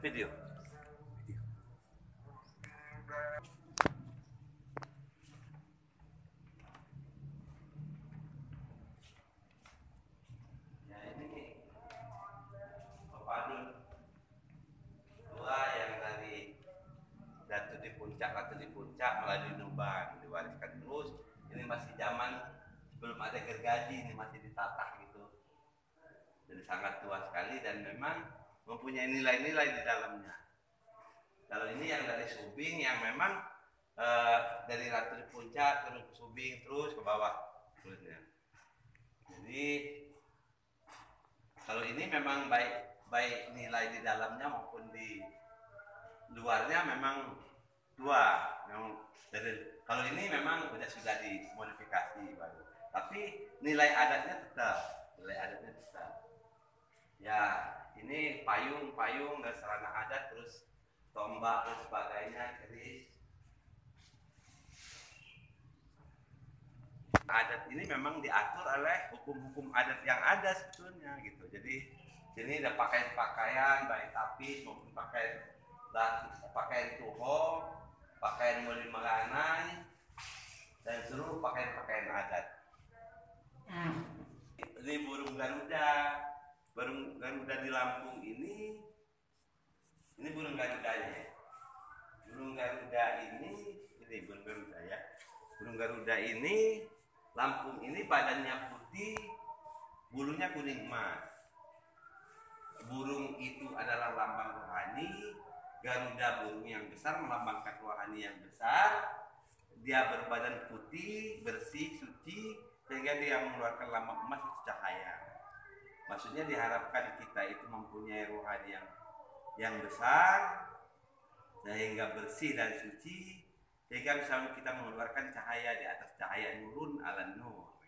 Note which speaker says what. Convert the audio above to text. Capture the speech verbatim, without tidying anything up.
Speaker 1: video. Ya ini pepaduan dua yang dari Datu di Puncak, Ratu di Puncak melalui Nuban diwariskan terus. Ini masih zaman sebelum ada gergaji, ini masih ditata gitu. Jadi sangat tua sekali dan memang mempunyai nilai-nilai di dalamnya. Kalau ini yang dari Subing yang memang uh, dari Ratu di Puncak turun ke Subing terus ke bawah terusnya. Jadi kalau ini memang baik baik nilai di dalamnya maupun di luarnya memang tua. Memang dari kalau ini memang sudah sudah dimodifikasi baru. Tapi nilai adatnya tetap, nilai adatnya tetap. Ya ini payung-payung dan sarana adat terus tombak dan sebagainya, keris. Adat ini memang diatur oleh hukum-hukum adat yang ada sebetulnya gitu. Jadi sini ada pakaian-pakaian baik tapis maupun pakaian pakaian tuho, pakaian muli melanai dan seluruh pakaian-pakaian adat. Ini burung Garuda, burung Garuda di Lampung ini, ini burung Garudanya. Burung Garuda ini, ini burung Garuda ya. Burung Garuda ini, Lampung ini badannya putih, bulunya kuning emas. Burung itu adalah lambang rohani. Garuda burung yang besar melambangkan rohani yang besar. Dia berbadan putih, bersih, suci, sehingga dia mengeluarkan lambang emas itu cahaya. Maksudnya diharapkan kita itu mempunyai rohani yang yang besar, sehingga bersih dan suci, sehingga misalnya kita mengeluarkan cahaya di atas cahaya, nurun ala nur.